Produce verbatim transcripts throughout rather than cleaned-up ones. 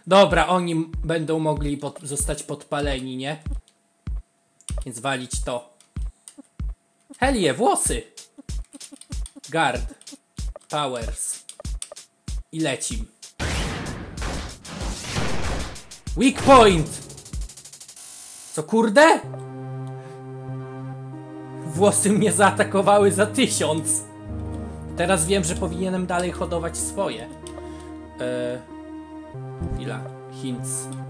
Dobra, oni będą mogli pod, zostać podpaleni, nie? Więc walić to. Helie, włosy! Guard. Powers. I lecim. Weak point! Co kurde? Włosy mnie zaatakowały za tysiąc. Teraz wiem, że powinienem dalej hodować swoje. Eee, chwila. Hints.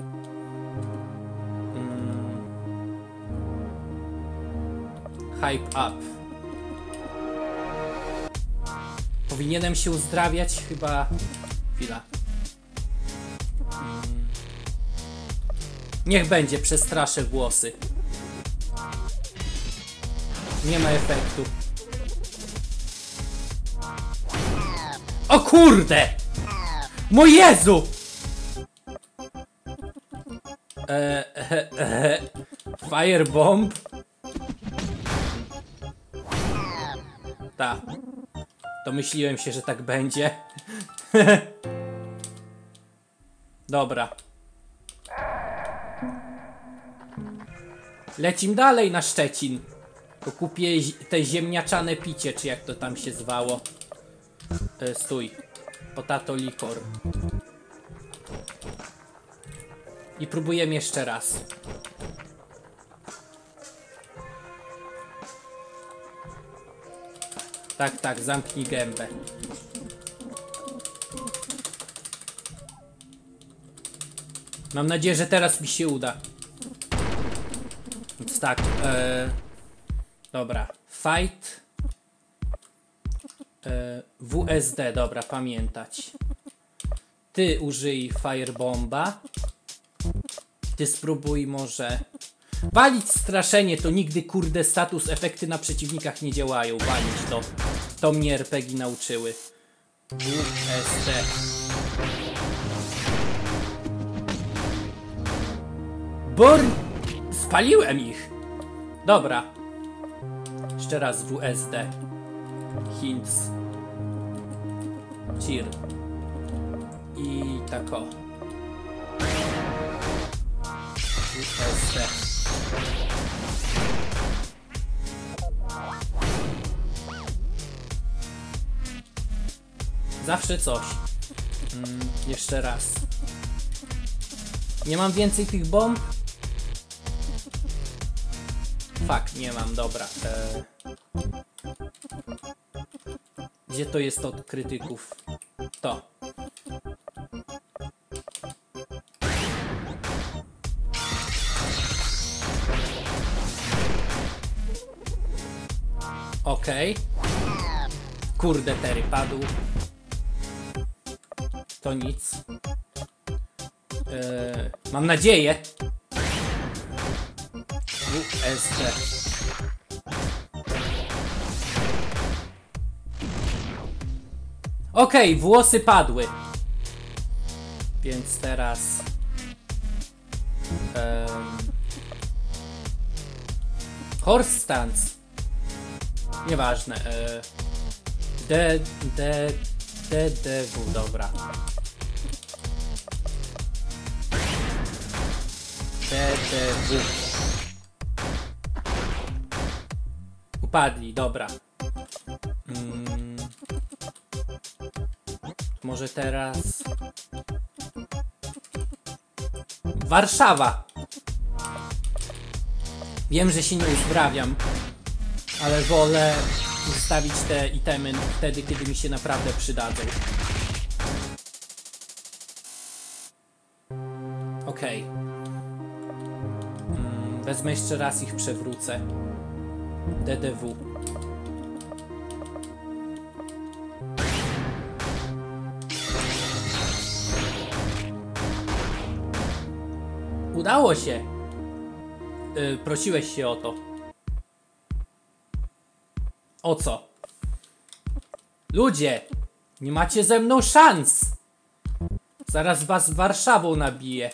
Mm. Hype up. Powinienem się uzdrawiać chyba... Chwila. Mm. Niech będzie, przestraszę włosy. Nie ma efektu. O kurde! Mój Jezu! Eee, e, e, Firebomb? Ta. Domyśliłem się, że tak będzie. Dobra. Lecim dalej na Szczecin. To kupię te ziemniaczane picie, czy jak to tam się zwało. E, stój. Potato likor. I próbujemy jeszcze raz. Tak, tak, zamknij gębę. Mam nadzieję, że teraz mi się uda. Więc tak, e, dobra. Fight. E, W S D, dobra, pamiętać. Ty użyj Firebomba. Ty spróbuj może... Walić straszenie, to nigdy kurde status efekty na przeciwnikach nie działają. Walić to. To mnie R P G nauczyły. W S D. Born! Spaliłem ich! Dobra. Jeszcze raz W S D. Hints. Cheer. I tak o. W S D. Zawsze coś. Mm, jeszcze raz. Nie mam więcej tych bomb? Fuck, nie mam, dobra. Eee. Gdzie to jest od krytyków? To. Okej. Okay. Kurde, Terry padł. To nic. Eee, mam nadzieję. W S D. Okej, okay, włosy padły. Więc teraz... Um, horse stance. Nieważne. E, D, D, D, D, W, dobra. D, D, W. Upadli, dobra. Mm. Może teraz... Warszawa! Wiem, że się nie uzdrawiam, ale wolę ustawić te itemy wtedy, kiedy mi się naprawdę przydadzą. Okej. Okay. Mm, wezmę jeszcze raz ich przewrócę. D D W. Udało się. Yy, prosiłeś się o to. O co? Ludzie, nie macie ze mną szans. Zaraz was Warszawą nabiję.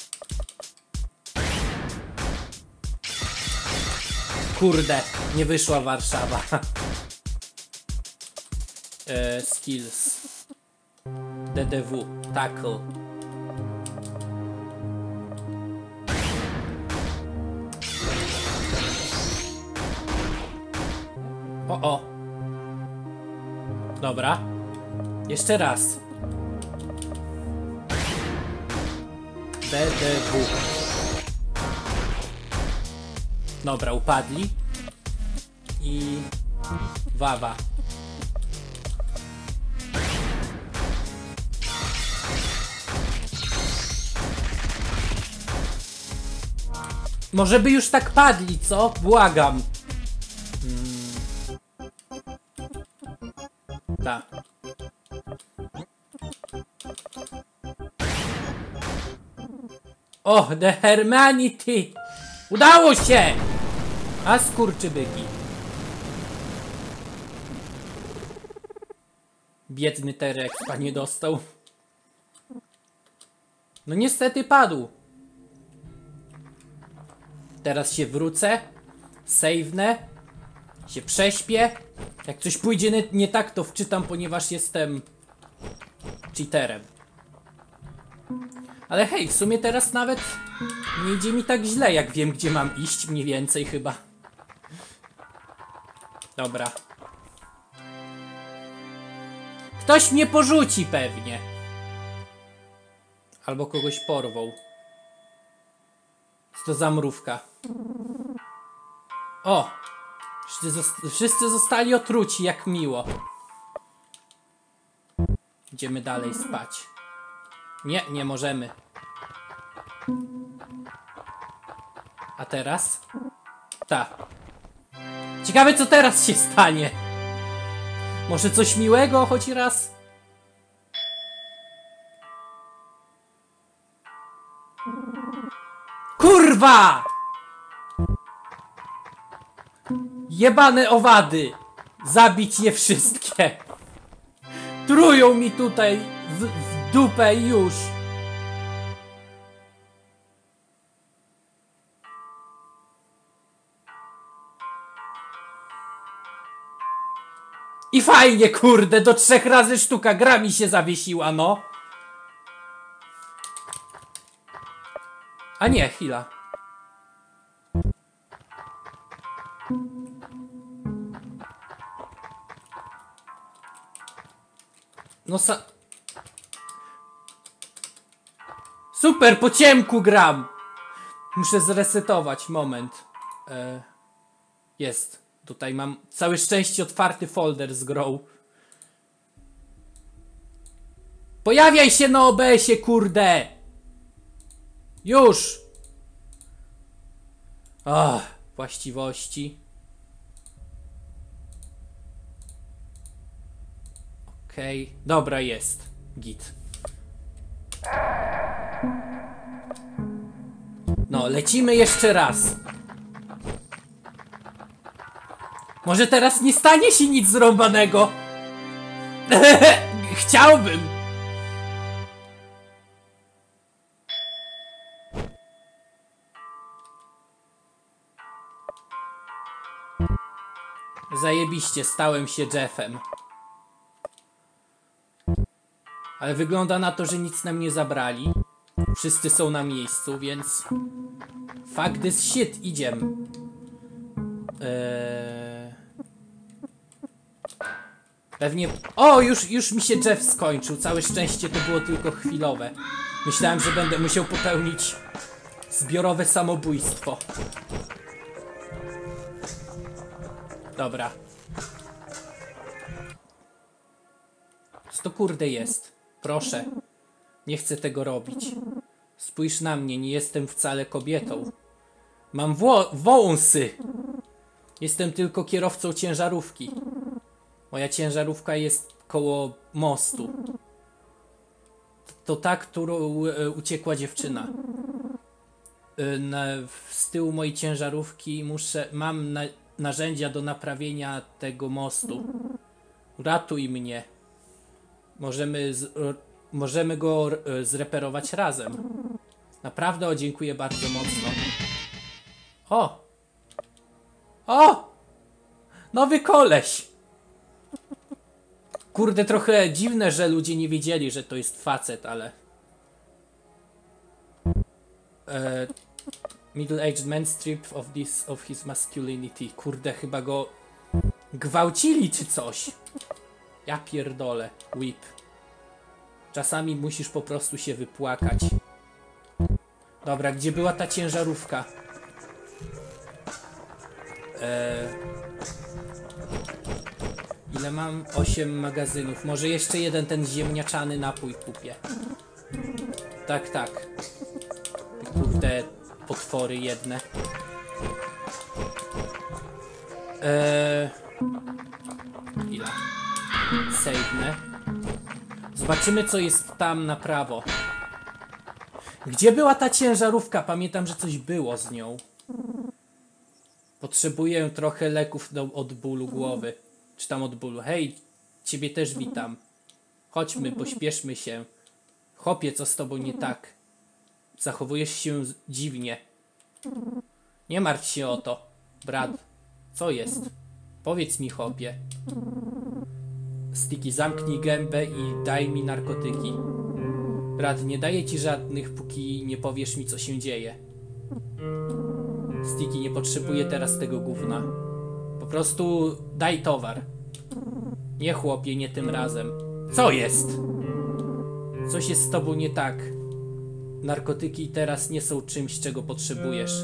Kurde, nie wyszła Warszawa. e, skills. D D W. Tackle. O, o. Dobra. Jeszcze raz. B D W. Dobra, upadli. I... Wawa. Może by już tak padli, co? Błagam. Hmm. Tak. O, The Hermanity! Udało się! A skurczybyki. Biedny T-Rex nie dostał. No niestety padł. Teraz się wrócę. Save'nę. Się prześpię. Jak coś pójdzie nie, nie tak, to wczytam, ponieważ jestem cheaterem. Ale hej, w sumie teraz nawet nie idzie mi tak źle, jak wiem, gdzie mam iść, mniej więcej chyba. Dobra. Ktoś mnie porzuci pewnie. Albo kogoś porwał. Co to za mrówka? O! Wszyscy, zosta wszyscy zostali otruci, jak miło. Idziemy dalej spać. Nie, nie możemy. A teraz? Ta. Ciekawe, co teraz się stanie. Może coś miłego choć raz? Kurwa! Jebane owady! Zabić je wszystkie! Trują mi tutaj w, w dupę już! I fajnie, kurde, do trzech razy sztuka gra mi się zawiesiła, no! A nie, chwila. No sa... Super, po ciemku gram! Muszę zresetować, moment. E... Jest. Tutaj mam całe szczęście otwarty folder z grą. Pojawiaj się na O B S-ie, kurde! Już! Ach, właściwości. Okej, okay. Dobra, jest. Git. No, lecimy jeszcze raz. Może teraz nie stanie się nic zrąbanego. Chciałbym. Zajebiście, stałem się Jeffem. Ale wygląda na to, że nic nam nie zabrali. Wszyscy są na miejscu, więc... Fuck this shit, idziemy. Eee... Pewnie... O, już, już mi się Jeff skończył. Całe szczęście to było tylko chwilowe. Myślałem, że będę musiał popełnić zbiorowe samobójstwo. Dobra. Co to kurde jest? Proszę. Nie chcę tego robić. Spójrz na mnie, nie jestem wcale kobietą. Mam wąsy. Jestem tylko kierowcą ciężarówki. Moja ciężarówka jest koło mostu. To ta, którą uciekła dziewczyna. Na, z tyłu mojej ciężarówki muszę, mam na, narzędzia do naprawienia tego mostu. Ratuj mnie. Możemy, z, możemy go zreperować razem. Naprawdę, o, dziękuję bardzo mocno. O! O! Nowy koleś! Kurde, trochę dziwne, że ludzie nie wiedzieli, że to jest facet, ale... E, Middle-aged man stripped of, this, of his masculinity. Kurde, chyba go gwałcili czy coś. Ja pierdolę. Whip. Czasami musisz po prostu się wypłakać. Dobra, gdzie była ta ciężarówka? Eee... Ile mam? osiem magazynów. Może jeszcze jeden ten ziemniaczany napój kupię. Tak, tak. Kurde, potwory jedne. Eee... Chwila. Save'nę. Zobaczymy, co jest tam na prawo. Gdzie była ta ciężarówka? Pamiętam, że coś było z nią. Potrzebuję trochę leków do, od bólu głowy. Czy tam od bólu. Hej, ciebie też witam. Chodźmy, pośpieszmy się. Chłopie, co z tobą nie tak? Zachowujesz się dziwnie. Nie martw się o to, brat. Co jest? Powiedz mi, chłopie. Sticky, zamknij gębę i daj mi narkotyki. Brat, nie daję ci żadnych, póki nie powiesz mi, co się dzieje. Sticky, nie potrzebuję teraz tego gówna. Po prostu daj towar. Nie, chłopie, nie tym razem. Co jest? Coś jest z tobą nie tak. Narkotyki teraz nie są czymś, czego potrzebujesz.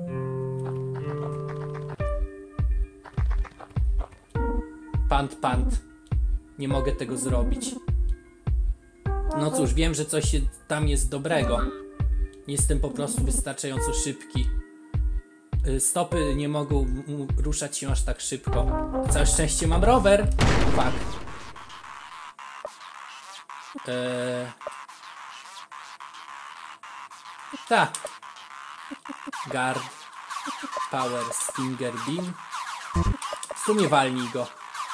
Pant, pant. Nie mogę tego zrobić. No cóż, wiem, że coś tam jest dobrego. Nie jestem po prostu wystarczająco szybki. Stopy nie mogą ruszać się aż tak szybko. Całe szczęście mam rower. Fuck. Eee... Ta. Guard. Power Stinger Beam. W sumie walnij go.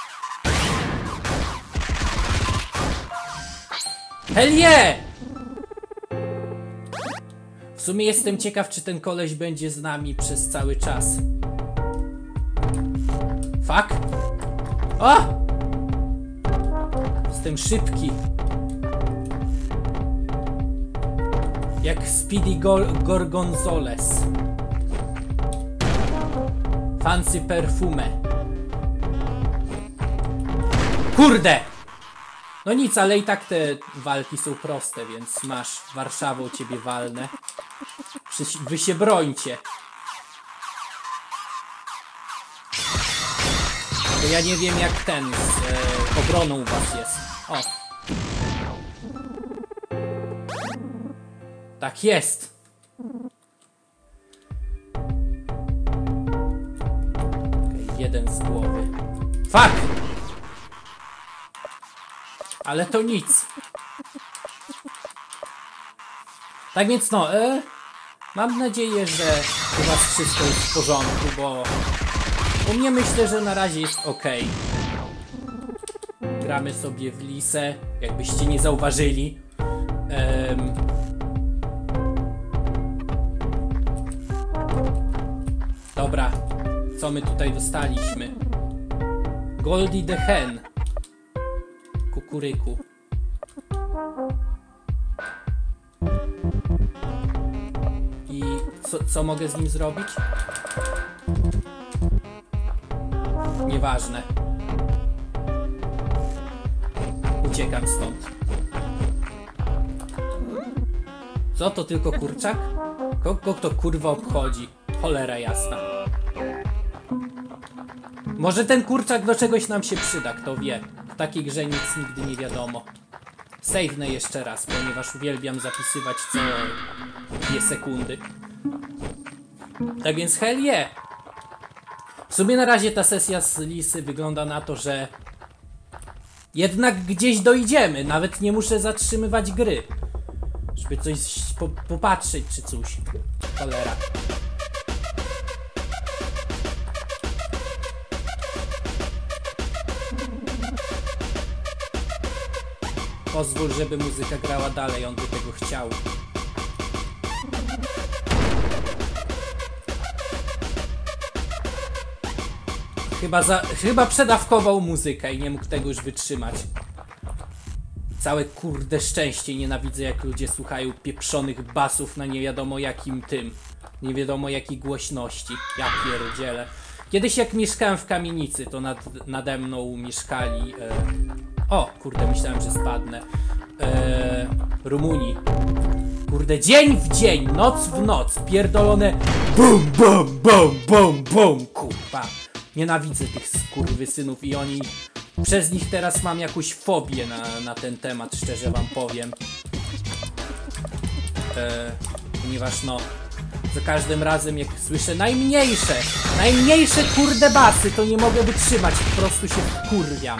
Hell yeah! W sumie jestem ciekaw, czy ten koleś będzie z nami przez cały czas. Fuck! O! Jestem szybki. Jak Speedy Gorgonzoles. Fancy perfume. Kurde! No nic, ale i tak te walki są proste, więc masz Warszawą, ciebie walnę. Wy się brońcie. Bo ja nie wiem, jak ten z e, obroną u was jest. O. Tak jest. Okay, jeden z głowy. Fuck! Ale to nic. Tak więc no, e, mam nadzieję, że u was wszystko jest w porządku, bo u mnie myślę, że na razie jest ok. Gramy sobie w Lisę, jakbyście nie zauważyli. Um, dobra, co my tutaj dostaliśmy? Goldie the Hen. Kukuryku. I co, co mogę z nim zrobić? Nieważne. Uciekam stąd. Co, to tylko kurczak? Kogo to kurwa obchodzi? Cholera jasna. Może ten kurczak do czegoś nam się przyda, kto wie. W takiej grze nic nigdy nie wiadomo. Save'nę jeszcze raz, ponieważ uwielbiam zapisywać co dwie sekundy. Tak więc hell yeah. W sumie na razie ta sesja z Lisy wygląda na to, że jednak gdzieś dojdziemy. Nawet nie muszę zatrzymywać gry, żeby coś po popatrzeć czy coś. Cholera. Pozwól, żeby muzyka grała dalej, on by tego chciał. Chyba, za, chyba przedawkował muzykę i nie mógł tego już wytrzymać. Całe kurde szczęście, nienawidzę jak ludzie słuchają pieprzonych basów na nie wiadomo jakim tym. Nie wiadomo jakiej głośności. Ja pierdzielę. Kiedyś jak mieszkałem w kamienicy, to nad, nade mną mieszkali... E... O, kurde, myślałem, że spadnę. E... Rumuni. Kurde, dzień w dzień, noc w noc, pierdolone bum, bum, bum, bum, bum, kurwa. Nienawidzę tych skurwysynów i oni... Przez nich teraz mam jakąś fobię na, na ten temat, szczerze wam powiem. E, ponieważ no... Za każdym razem jak słyszę najmniejsze, najmniejsze kurde basy, to nie mogę wytrzymać, po prostu się wkurwiam.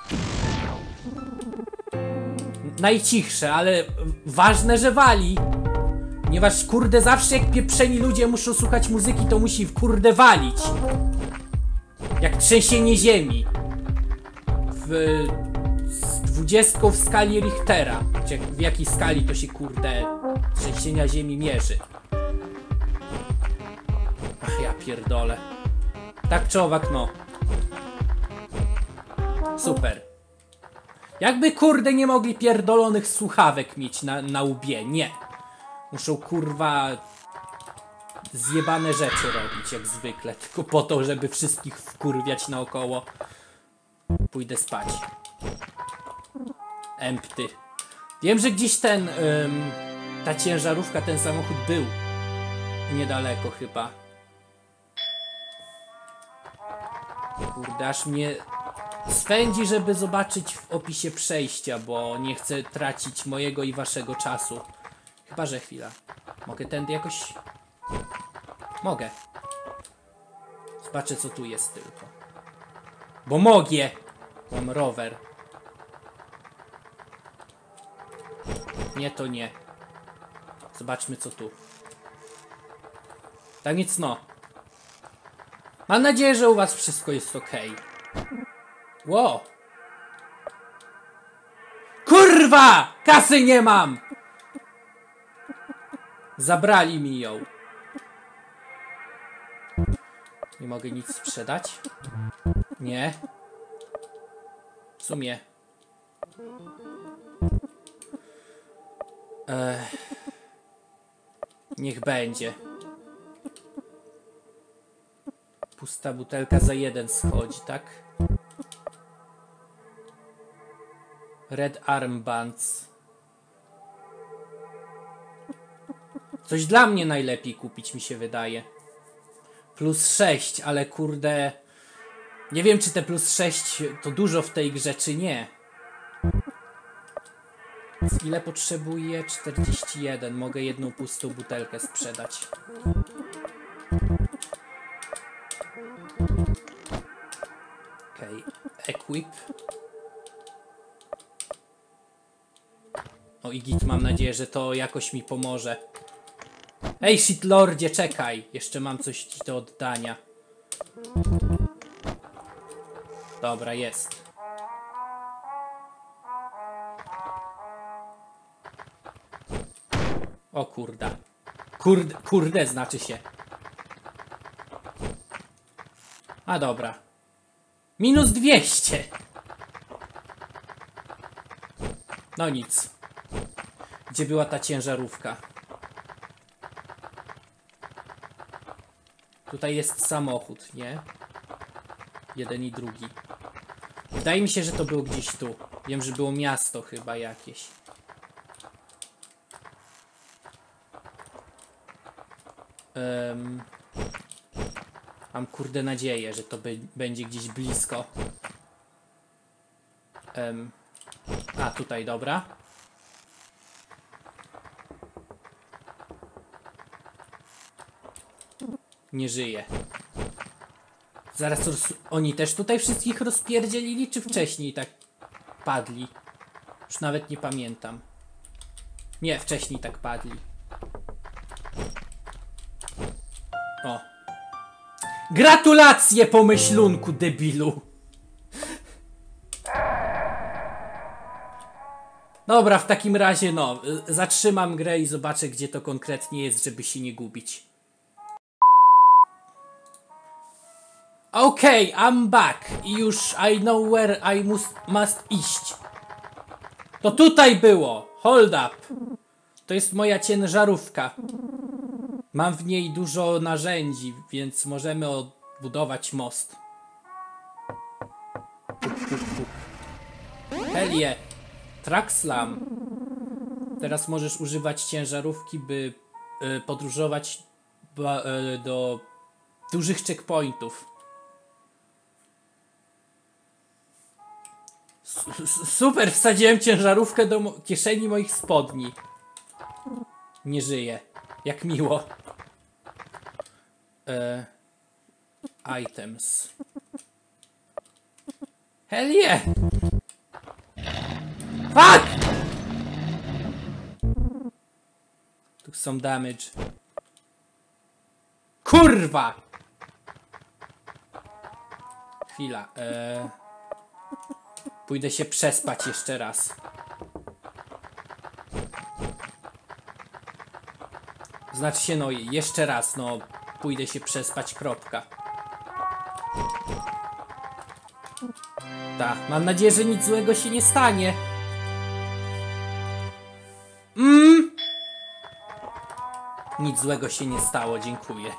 Najcichsze, ale ważne, że wali. Ponieważ kurde zawsze jak pieprzeni ludzie muszą słuchać muzyki, to musi kurde walić. Jak trzęsienie ziemi. W... z dwudziestką w skali Richtera. W jakiej skali to się kurde trzęsienia ziemi mierzy. Ach, ja pierdolę. Tak czy owak, no. Super. Jakby kurde nie mogli pierdolonych słuchawek mieć na, na łbie. Nie. Muszą kurwa zjebane rzeczy robić jak zwykle. Tylko po to, żeby wszystkich wkurwiać naokoło. Pójdę spać. Empty. Wiem, że gdzieś ten ym, ta ciężarówka, ten samochód był niedaleko chyba. Kurde, aż mnie swędzi, żeby zobaczyć w opisie przejścia, bo nie chcę tracić mojego i waszego czasu. Chyba że chwila. Mogę tędy jakoś... Mogę. Zobaczę, co tu jest tylko. Bo mogę! Mam rower. Nie, to nie. Zobaczmy, co tu. Tak nic no. Mam nadzieję, że u was wszystko jest ok. Wow. Kurwa! Kasy nie mam! Zabrali mi ją. Nie mogę nic sprzedać? Nie. W sumie. Ech. Niech będzie. Pusta butelka za jeden schodzi, tak? Red Armbands. Coś dla mnie najlepiej kupić, mi się wydaje. Plus sześć, ale kurde... Nie wiem, czy te plus sześć to dużo w tej grze, czy nie. Ile potrzebuję? czterdzieści jeden. Mogę jedną pustą butelkę sprzedać. Okej. Okay. Equip. O i git, mam nadzieję, że to jakoś mi pomoże. Ej, shitlordzie, czekaj. Jeszcze mam coś ci do oddania. Dobra, jest. O kurda. Kurde, kurde znaczy się. A dobra. Minus dwieście. No nic. Gdzie była ta ciężarówka? Tutaj jest samochód, nie? Jeden i drugi. Wydaje mi się, że to było gdzieś tu. Wiem, że było miasto chyba jakieś. Um, mam kurde nadzieję, że to by, będzie gdzieś blisko. Um, a, tutaj, dobra. Nie żyje. Zaraz oni też tutaj wszystkich rozpierdzielili, czy wcześniej tak padli? Już nawet nie pamiętam. Nie, wcześniej tak padli. O. Gratulacje, pomyślunku, debilu! Dobra, w takim razie no, zatrzymam grę i zobaczę, gdzie to konkretnie jest, żeby się nie gubić. Okej, okay, I'm back. I już I know where I must, must iść. To tutaj było. Hold up. To jest moja ciężarówka. Mam w niej dużo narzędzi, więc możemy od budować most. Puk, puk, puk. Helie, Truck Slam. Teraz możesz używać ciężarówki, by y, podróżować ba, y, do dużych checkpointów. S super, wsadziłem ciężarówkę do mo kieszeni moich spodni. Nie żyje. Jak miło. E items. Hell yeah! Fuck! Tu są damage. Kurwa! Chwila. E pójdę się przespać jeszcze raz. Znaczy się, no jeszcze raz, no pójdę się przespać, kropka. Tak, mam nadzieję, że nic złego się nie stanie. Mm. Nic złego się nie stało, dziękuję.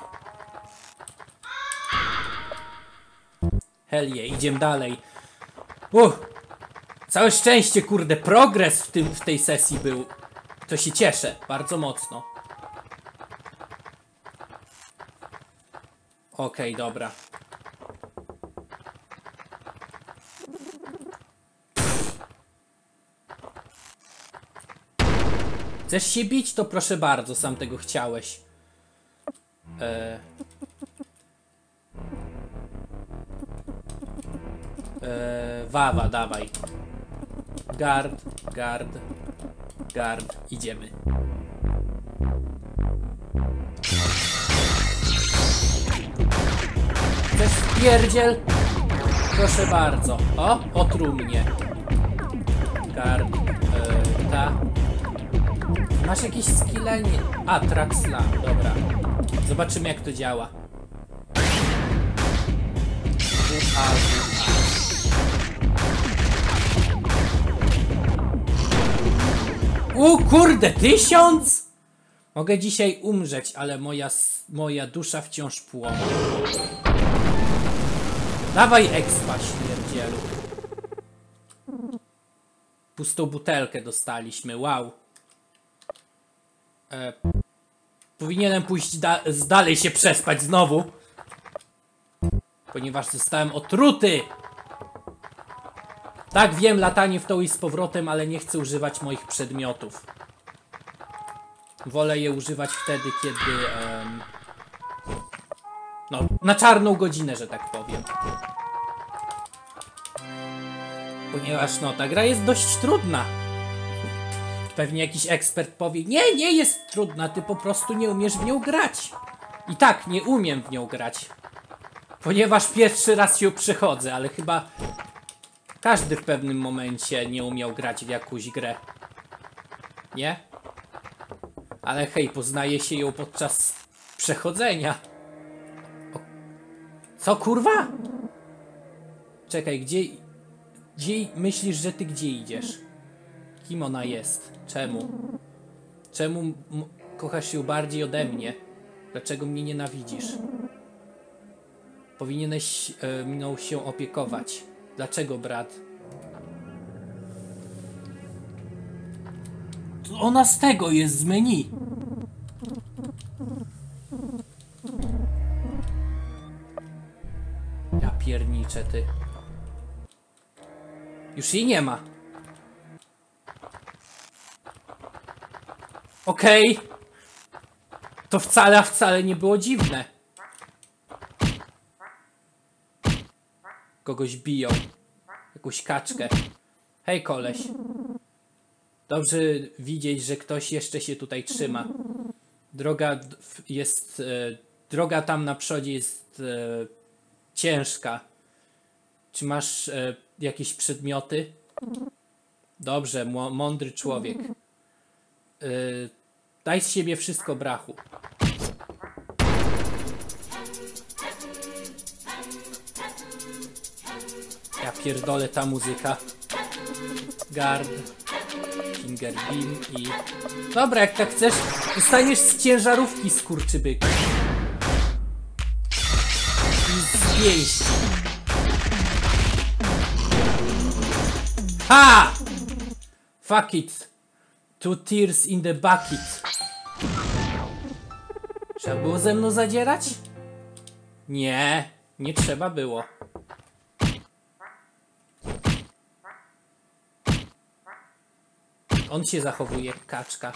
Hell yeah, idziemy dalej. Uh, całe szczęście, kurde, progres w, tym, w tej sesji był. To się cieszę, bardzo mocno. Okej, okay, dobra. Chcesz się bić? To proszę bardzo, sam tego chciałeś. Eee. Eee, wawa, dawaj. Guard, guard, guard. Idziemy. Chcesz wpierdziel? Proszę bardzo. O, otruł mnie. Guard, eee, ta. Masz jakieś skille? Nie. A, Truck Slam, dobra. Zobaczymy, jak to działa. A, U kurde, tysiąc? Mogę dzisiaj umrzeć, ale moja, moja dusza wciąż płonie. Dawaj expa, śmierdzielu. Pustą butelkę dostaliśmy, wow. E, powinienem pójść da dalej się przespać znowu. Ponieważ zostałem otruty. Tak, wiem, latanie w tą i z powrotem, ale nie chcę używać moich przedmiotów. Wolę je używać wtedy, kiedy... Um, no, na czarną godzinę, że tak powiem. Ponieważ, no, ta gra jest dość trudna. Pewnie jakiś ekspert powie, nie, nie jest trudna, ty po prostu nie umiesz w nią grać. I tak, nie umiem w nią grać. Ponieważ pierwszy raz ją przechodzę, ale chyba każdy w pewnym momencie nie umiał grać w jakąś grę. Nie? Ale hej, poznaje się ją podczas przechodzenia. O. Co, kurwa? Czekaj, gdzie... Gdzie myślisz, że ty gdzie idziesz? Kim ona jest? Czemu? Czemu kochasz ją bardziej ode mnie? Dlaczego mnie nienawidzisz? Powinieneś e, mną się opiekować. Dlaczego, brat? To ona z tego jest z menu. Ja pierniczę, ty. Już jej nie ma. Okej. Okay. To wcale, a wcale nie było dziwne. Kogoś biją. Jakąś kaczkę. Hej, koleś. Dobrze widzieć, że ktoś jeszcze się tutaj trzyma. Droga jest... E, droga tam na przodzie jest e, ciężka. Czy masz e, jakieś przedmioty? Dobrze, mądry człowiek. E, daj z siebie wszystko, brachu. Ja pierdolę, ta muzyka. Guard. Finger beam i... Dobra, jak tak chcesz, dostaniesz z ciężarówki, skurczybyk. I pięści. Ha! Fuck it. Two tears in the bucket. Trzeba było ze mną zadzierać? Nie, nie trzeba było. On się zachowuje jak kaczka.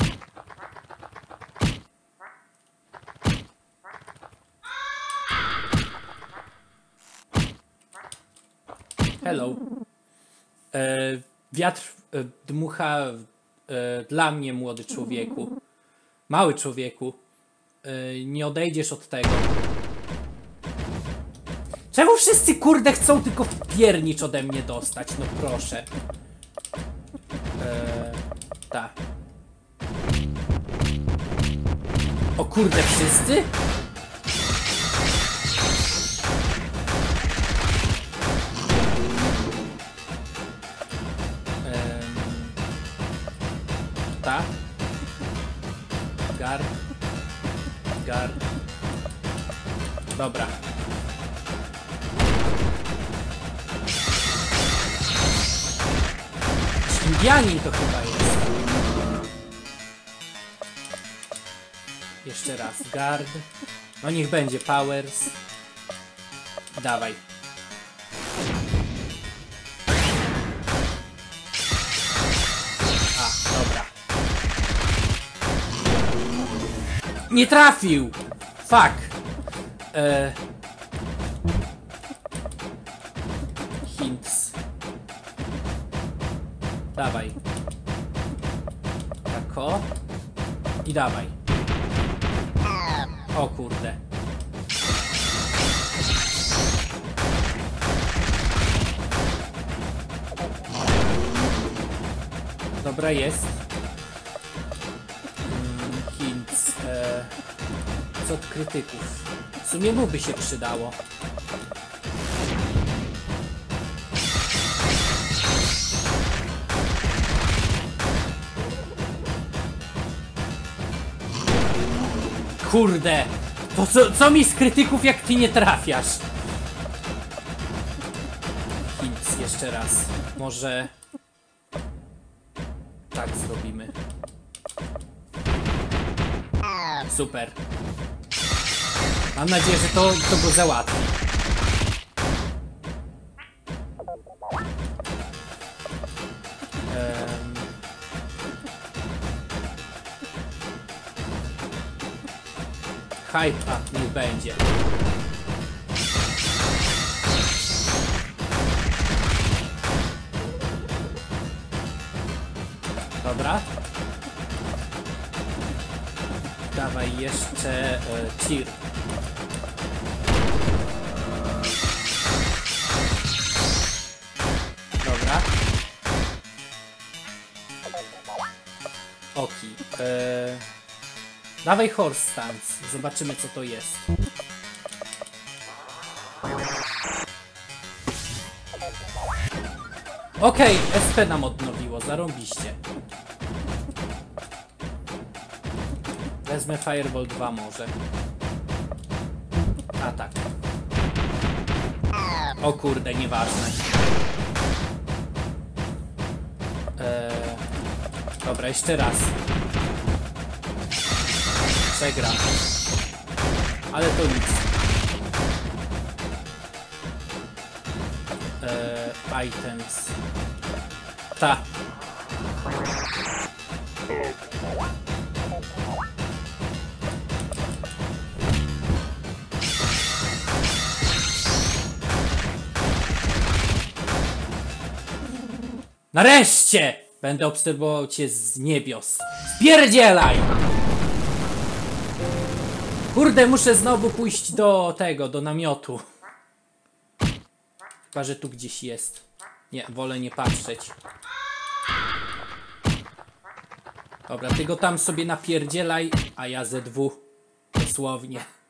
Hello. E, wiatr e, dmucha e, dla mnie, młody człowieku. Mały człowieku. E, nie odejdziesz od tego. Czemu wszyscy kurde chcą tylko piernicz ode mnie dostać? No proszę. E, tak. O kurde, wszyscy? Ta. Gard. Gard. Dobra. Indianin to chyba jest. Jeszcze raz. Gard. No niech będzie Powers. Dawaj. A, dobra. Nie trafił! Fuck! E... Hints. Dawaj. Tako. I dawaj. O kurde. Dobra, jest. Hmm, hints. E... Co od krytyków? W sumie mu by się przydało. Kurde! To co, co mi z krytyków, jak ty nie trafiasz? Hints, jeszcze raz. Może... tak zrobimy. Super. Mam nadzieję, że to, to go załatwi. Um. Hype up, niech będzie. Dobra. Dawaj jeszcze e, cheer. Dobra. Oki. E, dawaj horse stance. Zobaczymy, co to jest. Okej, okay, S P nam odnowiło, zarąbiście. Wezmę Fireball dwa może. A tak. O kurde, nieważne. Eee, dobra, jeszcze raz. Przegram. Ale to nic. Eee, items. Ta. Nareszcie! Będę obserwował cię z niebios. Spierdzielaj! Kurde, muszę znowu pójść do tego, do namiotu. Chyba, że tu gdzieś jest. Nie, wolę nie patrzeć. Dobra, ty go tam sobie napierdzielaj, a ja ze dwu. Dosłownie.